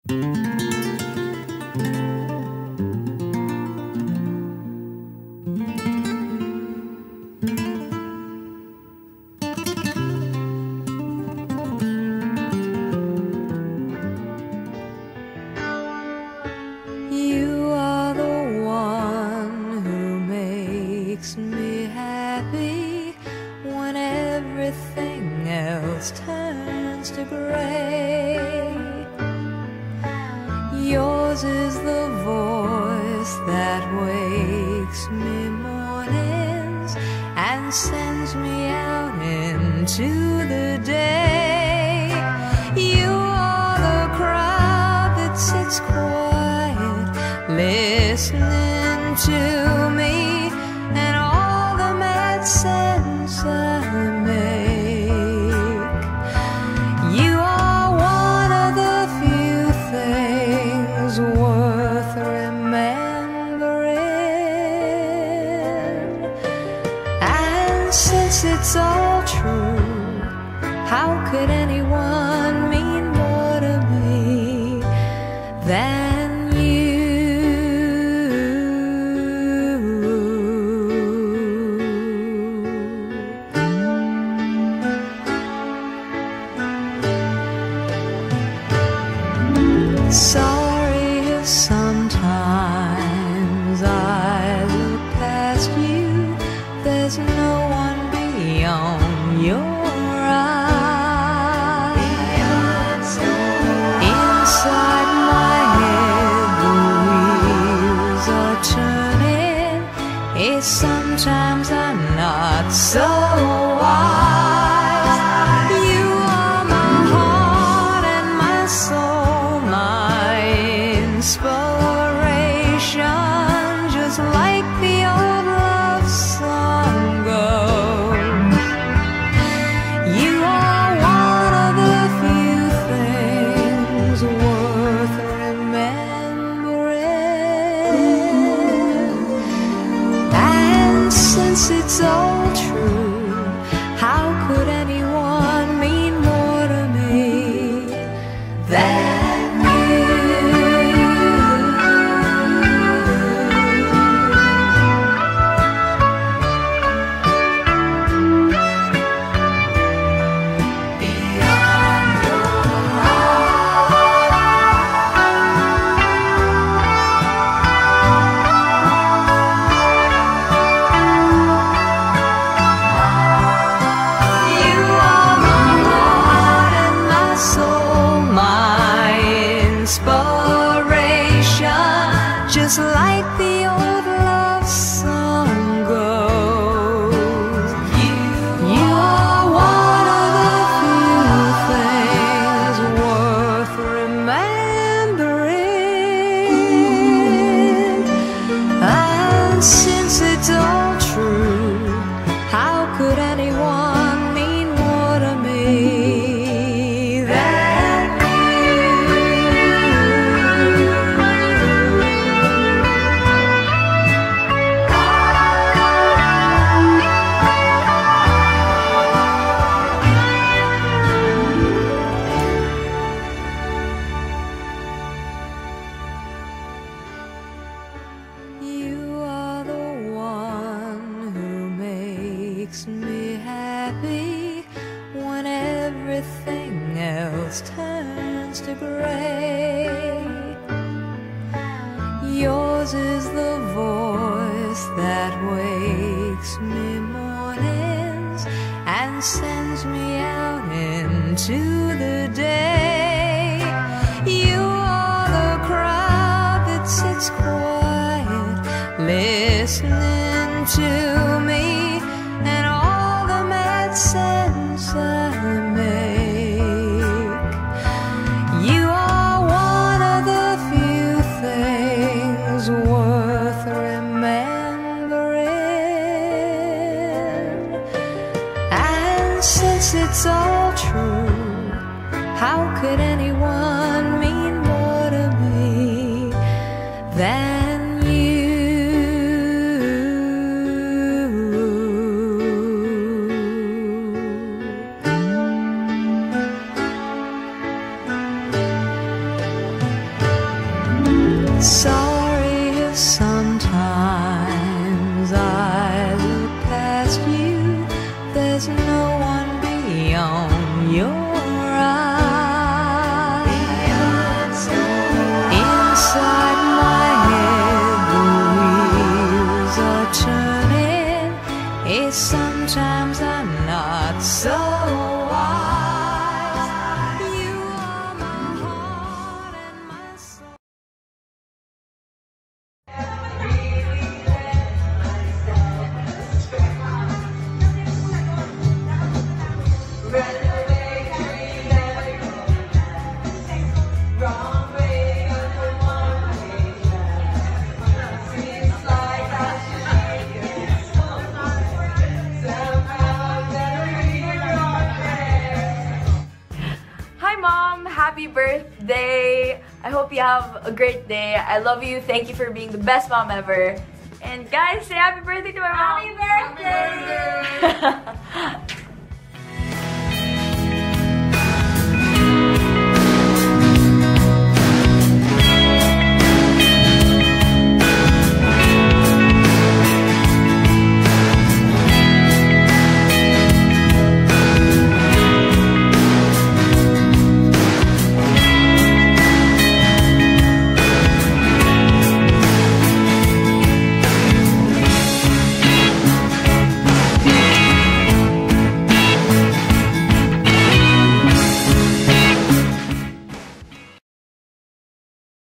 You are the one who makes me happy when everything else turns to gray. Yours is the voice that wakes me mornings and sends me out into the day. You are the crowd that sits quiet, listening to me and all the mad sense I make. You are one of the few things worth remembering. And since it's all true, how could anyone mean more to me than sorry if sometimes I look past you. There's no one beyond your eyes. Inside my head the wheels are turning. It's sometimes I'm not so wise. You are my heart and my soul, my inspiration, just like the old love song goes. You are one of the few things worth remembering. And since it's all true, how could anyone mean more to me than just like the old love song goes. You are one of the few things worth remembering. And since it's all true, how could anyone mean more to me than you are the one who makes me happy when everything else turns to gray. Yours is the voice that wakes me mornings and sends me out into the day. You are the crowd that sits quiet, listening to me and all the mad sense I make. You are one of the few things worth Sorry if sometimes I look past you. There's no one beyond your eyes. Inside my head the wheels are turning. It's sometimes I'm not so wise. You are my heart and my soul. Hi Mom, happy birthday! I hope you have a great day. I love you. Thank you for being the best mom ever. And guys, say happy birthday to my mom. Happy birthday! Happy birthday.